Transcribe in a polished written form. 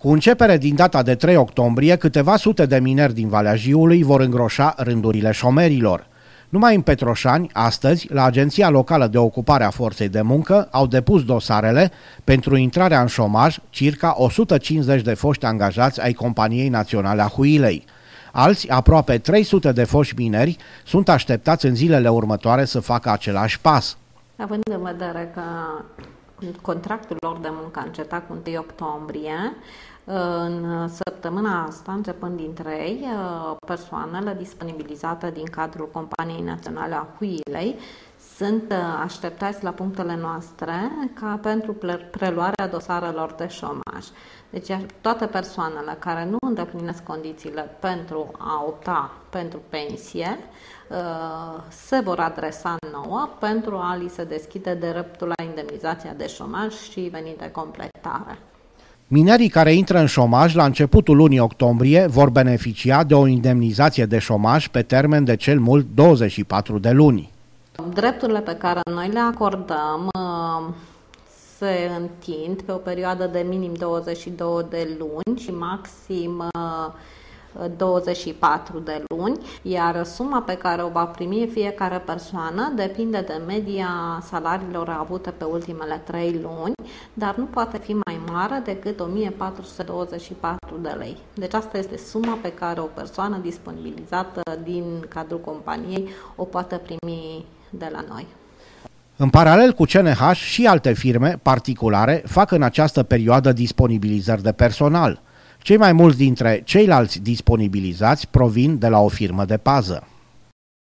Cu începere din data de 3 octombrie, câteva sute de mineri din Valea Jiului vor îngroșa rândurile șomerilor. Numai în Petroșani, astăzi, la Agenția Locală de Ocupare a Forței de Muncă, au depus dosarele pentru intrarea în șomaj circa 150 de foști angajați ai Companiei Naționale a Huilei. Alți, aproape 300 de foști mineri, sunt așteptați în zilele următoare să facă același pas. Având în vedere că contractul lor de muncă a încetat cu 1 octombrie, în săptămâna asta, începând din 3, persoanele disponibilizate din cadrul Companiei Naționale a Huilei sunt așteptați la punctele noastre ca pentru preluarea dosarelor de șomaj. Deci toate persoanele care nu îndeplinesc condițiile pentru a opta pentru pensie se vor adresa nouă pentru a li se deschide dreptul la indemnizația de șomaj și venit de completare. Minerii care intră în șomaj la începutul lunii octombrie vor beneficia de o indemnizație de șomaj pe termen de cel mult 24 de luni. Drepturile pe care noi le acordăm se întind pe o perioadă de minim 22 de luni și maxim 24 de luni, iar suma pe care o va primi fiecare persoană depinde de media salariilor avute pe ultimele 3 luni, dar nu poate fi mai mare decât 1424 de lei. Deci asta este suma pe care o persoană disponibilizată din cadrul companiei o poate primi de la noi. În paralel cu CNH și alte firme particulare fac în această perioadă disponibilizări de personal. Cei mai mulți dintre ceilalți disponibilizați provin de la o firmă de pază.